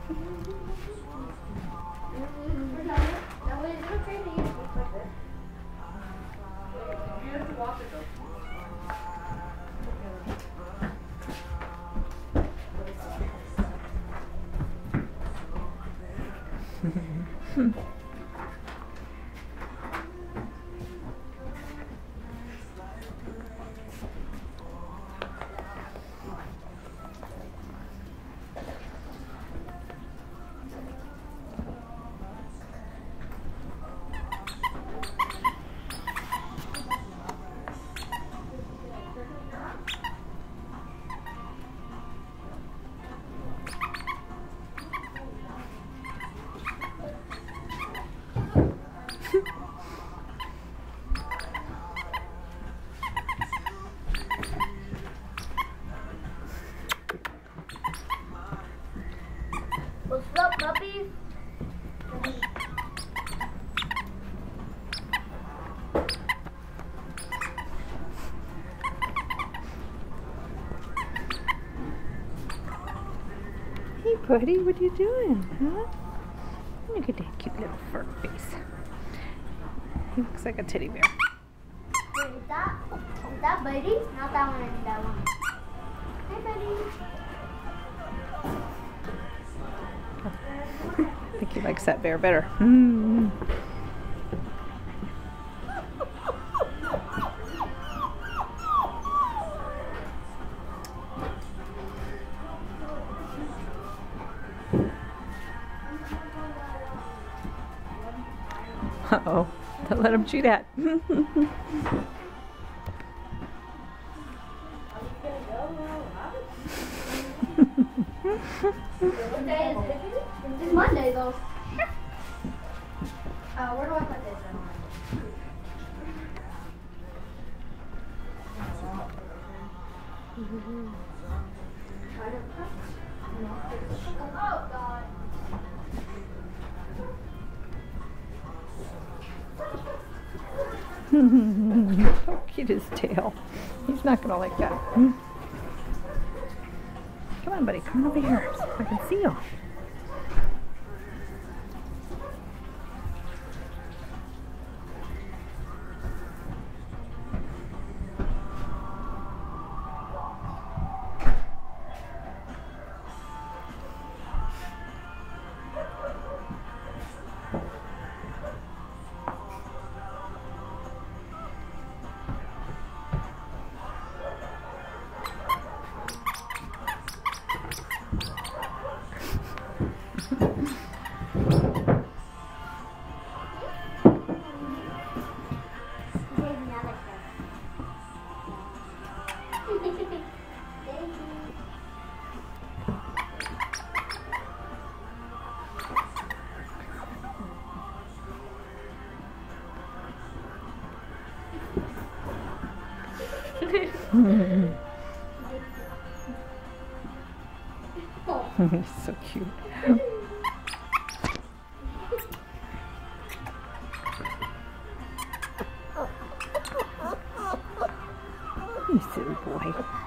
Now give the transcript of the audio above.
What's up, puppies? Hey, buddy, what are you doing, huh? Look at that cute little fur face. He looks like a teddy bear. Wait, is that Buddy? Not that one, and that one. Hi, Buddy. I think he likes that bear better. Mm. Uh-oh, don't let him chew that. What day is it? It's Monday, though. Where do I put this? Oh, God. How cute his tail. He's not gonna like that. Come on, buddy, come over here so I can see you. He's so cute. You silly boy.